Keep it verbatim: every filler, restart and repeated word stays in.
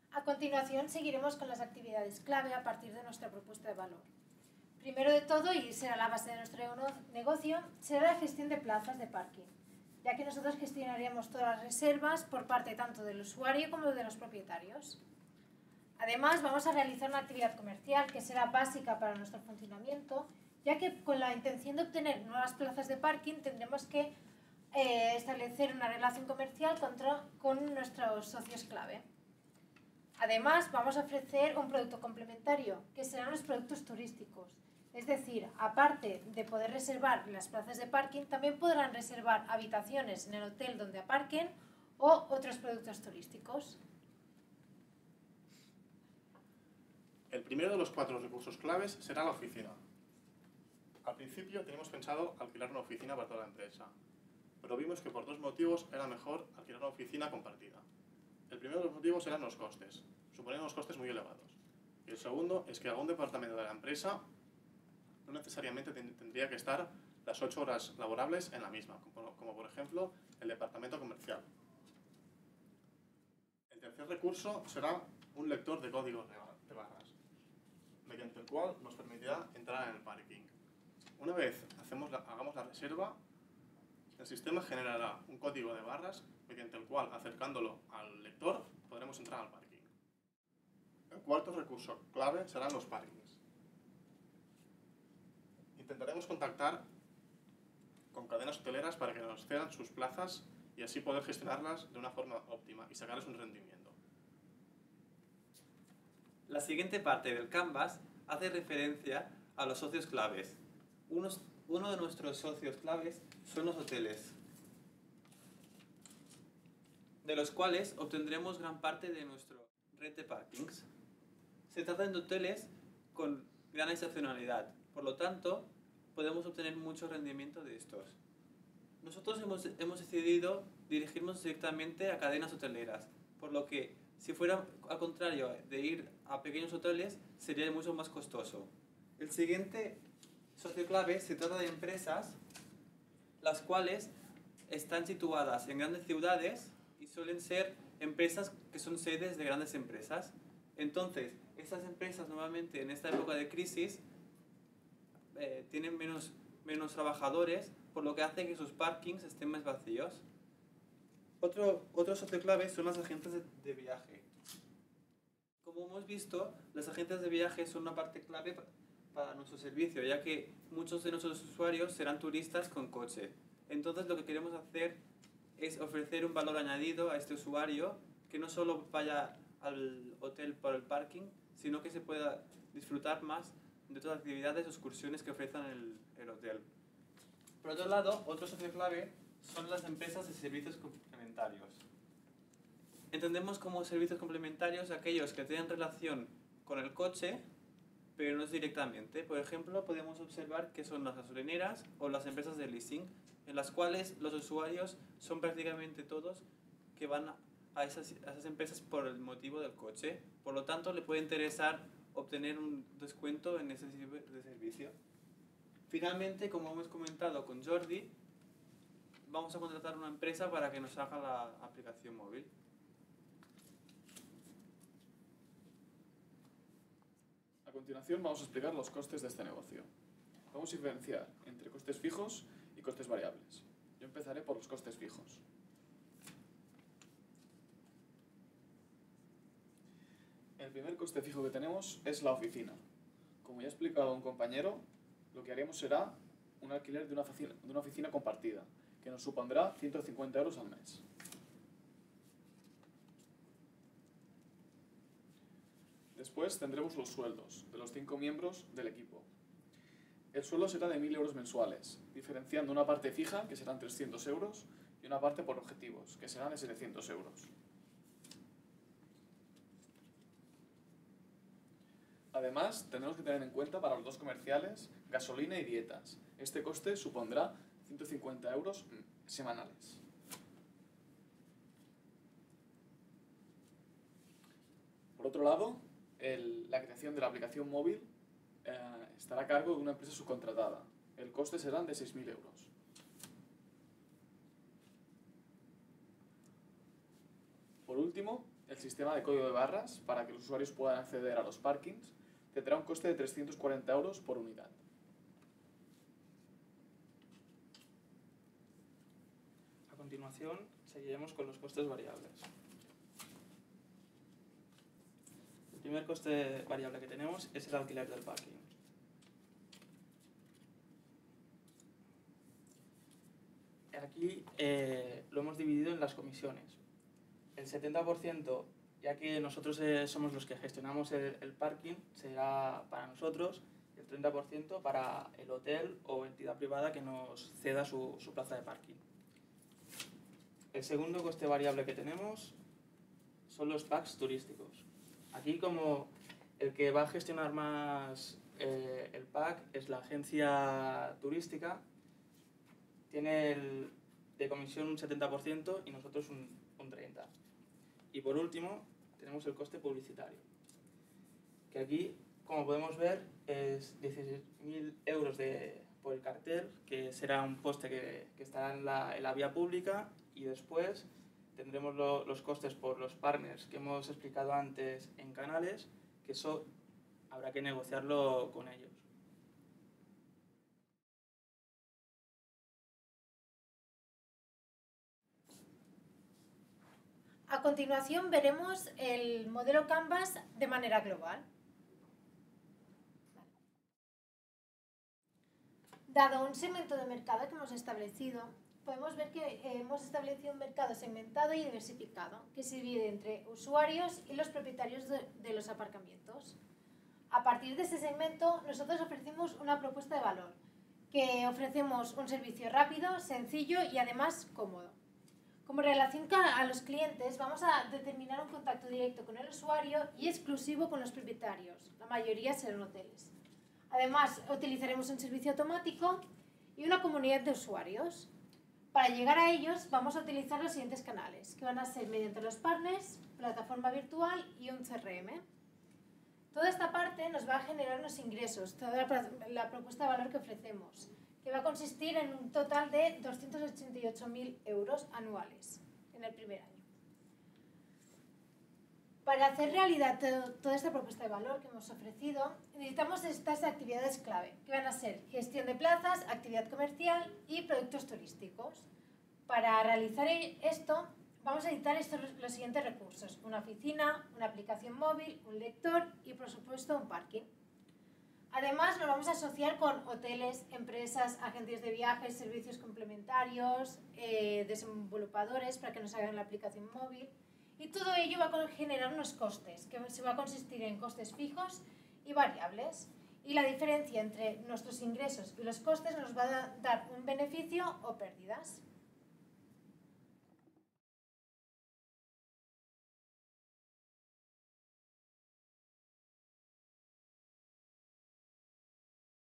A continuación seguiremos con las actividades clave a partir de nuestra propuesta de valor. Primero de todo, y será la base de nuestro negocio, será la gestión de plazas de parking, ya que nosotros gestionaríamos todas las reservas por parte tanto del usuario como de los propietarios. Además, vamos a realizar una actividad comercial que será básica para nuestro funcionamiento, ya que con la intención de obtener nuevas plazas de parking tendremos que eh, establecer una relación comercial contra, con nuestros socios clave. Además, vamos a ofrecer un producto complementario, que serán los productos turísticos. Es decir, aparte de poder reservar las plazas de parking, también podrán reservar habitaciones en el hotel donde aparquen o otros productos turísticos. El primero de los cuatro recursos claves será la oficina. Al principio teníamos pensado alquilar una oficina para toda la empresa, pero vimos que por dos motivos era mejor alquilar una oficina compartida. El primero de los motivos eran los costes, suponían unos costes muy elevados. Y el segundo es que algún departamento de la empresa no necesariamente tendría que estar las ocho horas laborables en la misma, como, como por ejemplo el departamento comercial. El tercer recurso será un lector de códigos de barras, mediante el cual nos permitirá entrar en el parking. Una vez hacemos la, hagamos la reserva, el sistema generará un código de barras mediante el cual, acercándolo al lector, podremos entrar al parking. El cuarto recurso clave serán los parkings. Intentaremos contactar con cadenas hoteleras para que nos cedan sus plazas y así poder gestionarlas de una forma óptima y sacarles un rendimiento. La siguiente parte del Canvas hace referencia a los socios claves. Unos, uno de nuestros socios claves son los hoteles, de los cuales obtendremos gran parte de nuestro red de parkings. Se trata de hoteles con gran estacionalidad, por lo tanto, podemos obtener mucho rendimiento de estos. Nosotros hemos, hemos decidido dirigirnos directamente a cadenas hoteleras, por lo que si fuera al contrario de ir a pequeños hoteles, sería mucho más costoso. El siguiente socio clave se trata de empresas, las cuales están situadas en grandes ciudades y suelen ser empresas que son sedes de grandes empresas. Entonces, estas empresas normalmente en esta época de crisis eh, tienen menos, menos trabajadores, por lo que hace que sus parkings estén más vacíos. Otro, otro socio clave son las agencias de, de viaje. Como hemos visto, las agencias de viaje son una parte clave para, para nuestro servicio, ya que muchos de nuestros usuarios serán turistas con coche. Entonces lo que queremos hacer es ofrecer un valor añadido a este usuario, que no solo vaya al hotel por el parking, sino que se pueda disfrutar más de otras actividades o excursiones que ofrezcan el, el hotel. Por otro lado, otro socio clave son las empresas de servicios complementarios. Entendemos como servicios complementarios aquellos que tienen relación con el coche, pero no es directamente. Por ejemplo, podemos observar que son las gasolineras o las empresas de leasing, en las cuales los usuarios son prácticamente todos que van a esas, a esas empresas por el motivo del coche. Por lo tanto, le puede interesar obtener un descuento en ese tipo de servicio. Finalmente, como hemos comentado con Jordi, vamos a contratar una empresa para que nos haga la aplicación móvil. A continuación vamos a explicar los costes de este negocio. Vamos a diferenciar entre costes fijos y costes variables. Yo empezaré por los costes fijos. El primer coste fijo que tenemos es la oficina. Como ya ha explicado un compañero, lo que haremos será un alquiler de una oficina, de una oficina compartida, que nos supondrá ciento cincuenta euros al mes. Después tendremos los sueldos de los cinco miembros del equipo. El sueldo será de mil euros mensuales, diferenciando una parte fija, que serán trescientos euros, y una parte por objetivos, que serán de setecientos euros. Además, tendremos que tener en cuenta para los dos comerciales gasolina y dietas. Este coste supondrá ciento cincuenta euros semanales. Por otro lado, el, la creación de la aplicación móvil eh, estará a cargo de una empresa subcontratada. El coste será de seis mil euros. Por último, el sistema de código de barras para que los usuarios puedan acceder a los parkings tendrá un coste de trescientos cuarenta euros por unidad. A continuación, seguiremos con los costes variables. El primer coste variable que tenemos es el alquiler del parking. Aquí eh, lo hemos dividido en las comisiones. El setenta por ciento, ya que nosotros eh, somos los que gestionamos el, el parking, será para nosotros, y el treinta por ciento para el hotel o entidad privada que nos ceda su, su plaza de parking. El segundo coste variable que tenemos son los packs turísticos. Aquí, como el que va a gestionar más eh, el pack es la agencia turística, tiene el, de comisión un setenta por ciento y nosotros un, un treinta por ciento. Y por último, tenemos el coste publicitario, que aquí, como podemos ver, es dieciséis mil euros de, por el cartel, que será un poste que, que estará en la, en la vía pública, y después tendremos lo, los costes por los partners que hemos explicado antes en canales, que eso habrá que negociarlo con ellos. A continuación veremos el modelo Canvas de manera global. Dado un segmento de mercado que hemos establecido, podemos ver que hemos establecido un mercado segmentado y diversificado, que se divide entre usuarios y los propietarios de, de los aparcamientos. A partir de este segmento, nosotros ofrecemos una propuesta de valor, que ofrecemos un servicio rápido, sencillo y además cómodo. Como relación a los clientes, vamos a determinar un contacto directo con el usuario y exclusivo con los propietarios. La mayoría serán hoteles. Además, utilizaremos un servicio automático y una comunidad de usuarios. Para llegar a ellos, vamos a utilizar los siguientes canales, que van a ser mediante los partners, plataforma virtual y un C R M. Toda esta parte nos va a generar unos ingresos, toda la, la propuesta de valor que ofrecemos, que va a consistir en un total de doscientos ochenta y ocho mil euros anuales en el primer año. Para hacer realidad todo, toda esta propuesta de valor que hemos ofrecido, necesitamos estas actividades clave, que van a ser gestión de plazas, actividad comercial y productos turísticos. Para realizar esto, vamos a necesitar estos, los siguientes recursos: una oficina, una aplicación móvil, un lector y, por supuesto, un parking. Además, nos vamos a asociar con hoteles, empresas, agencias de viajes, servicios complementarios, eh, desenvolupadores para que nos hagan la aplicación móvil. Y todo ello va a generar unos costes, que se va a consistir en costes fijos y variables. Y la diferencia entre nuestros ingresos y los costes nos va a dar un beneficio o pérdidas.